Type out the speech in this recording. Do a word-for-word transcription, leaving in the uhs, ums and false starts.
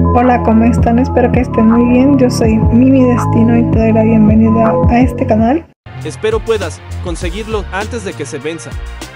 Hola, ¿cómo están? Espero que estén muy bien. Yo soy Mimi Destino y te doy la bienvenida a este canal. Espero puedas conseguirlo antes de que se venza.